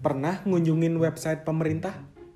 pernah ngunjungin website pemerintah?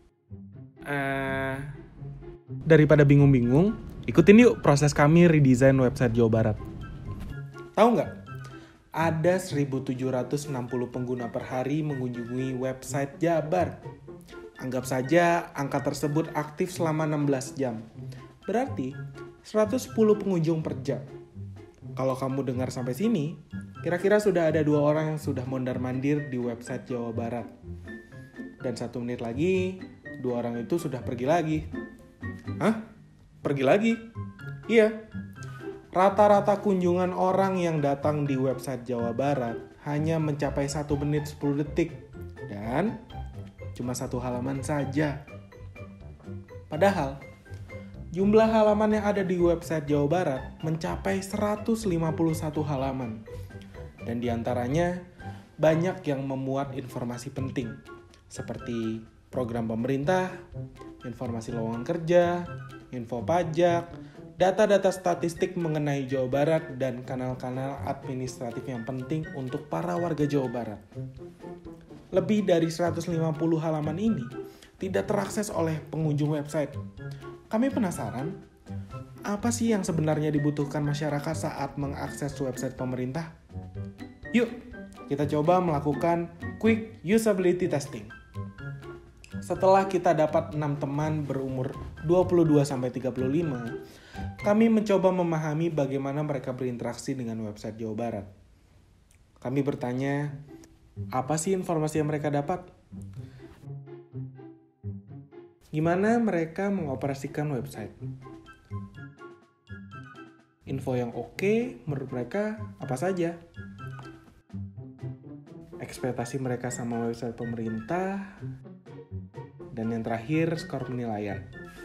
Daripada bingung-bingung, ikutin yuk proses kami redesign website Jawa Barat. Tahu nggak? Ada 1.760 pengguna per hari mengunjungi website Jabar. Anggap saja angka tersebut aktif selama 16 jam. Berarti 110 pengunjung per jam. Kalau kamu dengar sampai sini, kira-kira sudah ada 2 orang yang sudah mondar-mandir di website Jawa Barat. Dan 1 menit lagi, 2 orang itu sudah pergi lagi. Hah? Pergi lagi? Iya. Rata-rata kunjungan orang yang datang di website Jawa Barat hanya mencapai 1 menit 10 detik. Dan cuma 1 halaman saja. Padahal, jumlah halaman yang ada di website Jawa Barat mencapai 151 halaman. Dan diantaranya banyak yang memuat informasi penting. Seperti program pemerintah, informasi lowongan kerja, info pajak, data-data statistik mengenai Jawa Barat, dan kanal-kanal administratif yang penting untuk para warga Jawa Barat. Lebih dari 150 halaman ini tidak terakses oleh pengunjung website. Kami penasaran, apa sih yang sebenarnya dibutuhkan masyarakat saat mengakses website pemerintah? Yuk, kita coba melakukan quick usability testing. Setelah kita dapat 6 teman berumur 22-35, kami mencoba memahami bagaimana mereka berinteraksi dengan website Jawa Barat. Kami bertanya, apa sih informasi yang mereka dapat? Gimana mereka mengoperasikan website? Info yang oke menurut mereka apa saja? Ekspektasi mereka sama website pemerintah, dan yang terakhir, skor penilaian.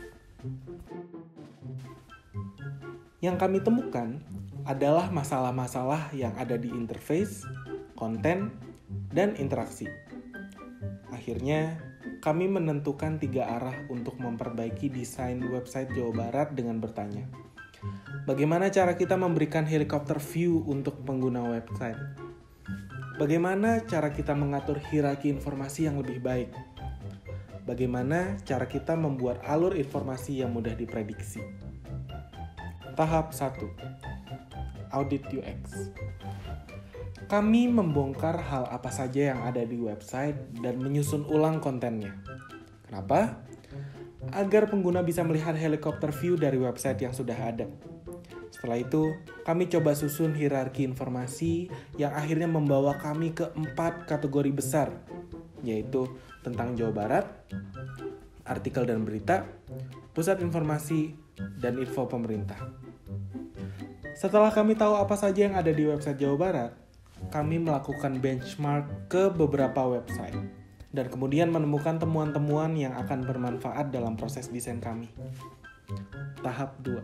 Yang kami temukan adalah masalah-masalah yang ada di interface, konten, dan interaksi. Akhirnya, kami menentukan 3 arah untuk memperbaiki desain website Jawa Barat dengan bertanya, bagaimana cara kita memberikan helikopter view untuk pengguna website? Bagaimana cara kita mengatur hierarki informasi yang lebih baik? Bagaimana cara kita membuat alur informasi yang mudah diprediksi? Tahap 1. Audit UX. Kami membongkar hal apa saja yang ada di website dan menyusun ulang kontennya. Kenapa? Agar pengguna bisa melihat helikopter view dari website yang sudah ada. Setelah itu, kami coba susun hierarki informasi yang akhirnya membawa kami ke 4 kategori besar, yaitu tentang Jawa Barat, artikel dan berita, pusat informasi, dan info pemerintah. Setelah kami tahu apa saja yang ada di website Jawa Barat, kami melakukan benchmark ke beberapa website, dan kemudian menemukan temuan-temuan yang akan bermanfaat dalam proses desain kami. Tahap 2.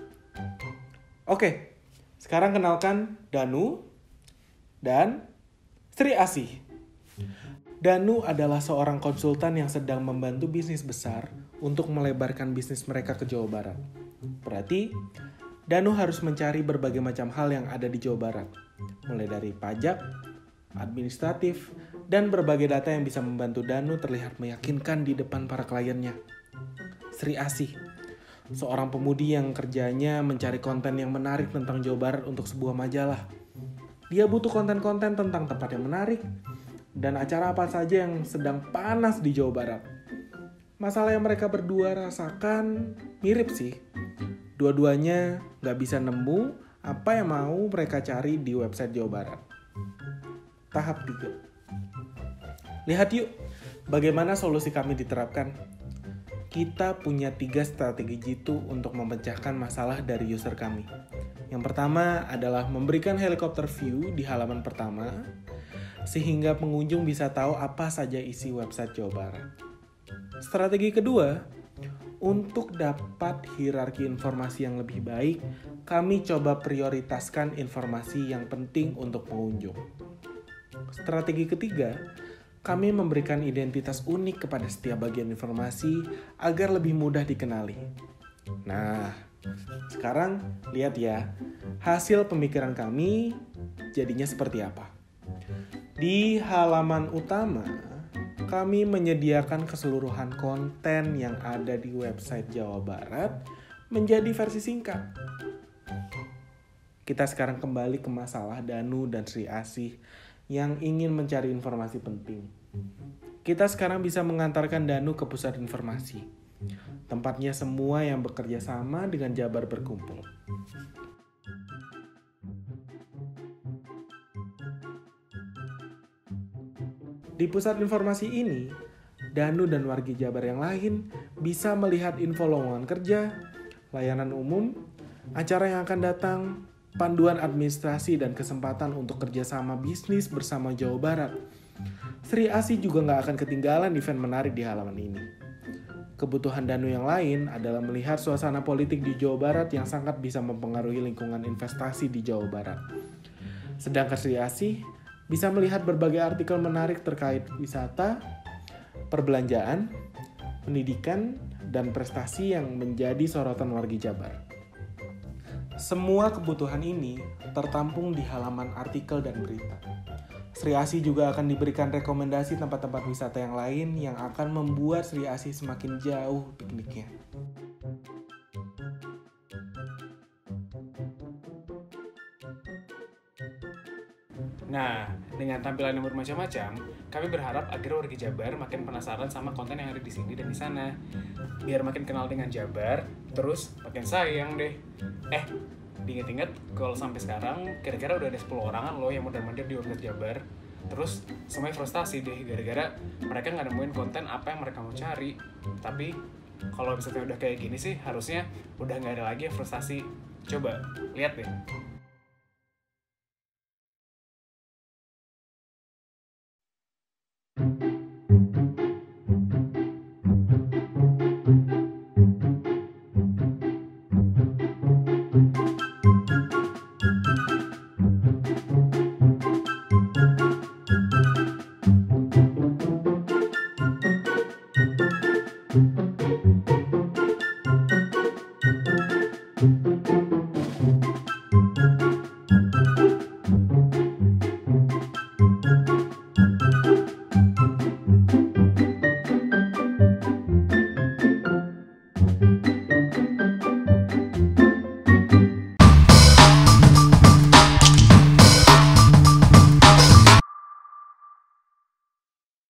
Oke, sekarang kenalkan Danu dan Sri Asih. Danu adalah seorang konsultan yang sedang membantu bisnis besar untuk melebarkan bisnis mereka ke Jawa Barat. Berarti, Danu harus mencari berbagai macam hal yang ada di Jawa Barat, mulai dari pajak, administratif, dan berbagai data yang bisa membantu Danu terlihat meyakinkan di depan para kliennya. Sri Asih, seorang pemudi yang kerjanya mencari konten yang menarik tentang Jawa Barat untuk sebuah majalah. Dia butuh konten-konten tentang tempat yang menarik, dan acara apa saja yang sedang panas di Jawa Barat. Masalah yang mereka berdua rasakan mirip sih. Dua-duanya gak bisa nemu apa yang mau mereka cari di website Jawa Barat. Tahap 3. Lihat yuk, bagaimana solusi kami diterapkan. Kita punya 3 strategi jitu untuk memecahkan masalah dari user kami. Yang pertama adalah memberikan helikopter view di halaman pertama, sehingga pengunjung bisa tahu apa saja isi website Jawa Barat. Strategi kedua, untuk dapat hierarki informasi yang lebih baik, kami coba prioritaskan informasi yang penting untuk pengunjung. Strategi ketiga, kami memberikan identitas unik kepada setiap bagian informasi agar lebih mudah dikenali. Nah, sekarang lihat ya, hasil pemikiran kami jadinya seperti apa. Di halaman utama, kami menyediakan keseluruhan konten yang ada di website Jawa Barat menjadi versi singkat. Kita sekarang kembali ke masalah Danu dan Sri Asih yang ingin mencari informasi penting. Kita sekarang bisa mengantarkan Danu ke pusat informasi. Tempatnya semua yang bekerja sama dengan Jabar berkumpul. Di pusat informasi ini, Danu dan wargi Jabar yang lain bisa melihat info lowongan kerja, layanan umum, acara yang akan datang, panduan administrasi dan kesempatan untuk kerjasama bisnis bersama Jawa Barat. Sri Asih juga nggak akan ketinggalan event menarik di halaman ini. Kebutuhan Danu yang lain adalah melihat suasana politik di Jawa Barat yang sangat bisa mempengaruhi lingkungan investasi di Jawa Barat. Sedangkan Sri Asih bisa melihat berbagai artikel menarik terkait wisata, perbelanjaan, pendidikan, dan prestasi yang menjadi sorotan wargi Jabar. Semua kebutuhan ini tertampung di halaman artikel dan berita. Sri Asih juga akan diberikan rekomendasi tempat-tempat wisata yang lain yang akan membuat Sri Asih semakin jauh pikniknya. Nah, dengan tampilan yang bermacam-macam, kami berharap agar warga Jabar makin penasaran sama konten yang ada di sini dan di sana. Biar makin kenal dengan Jabar, terus makin sayang deh. Diinget-inget kalau sampai sekarang kira-kira udah ada 10 orangan loh yang mondar-mandir di website Jabar. Terus semuanya frustasi deh gara-gara mereka nggak nemuin konten apa yang mereka mau cari. Tapi kalau website udah kayak gini sih harusnya udah nggak ada lagi yang frustasi. Coba lihat deh.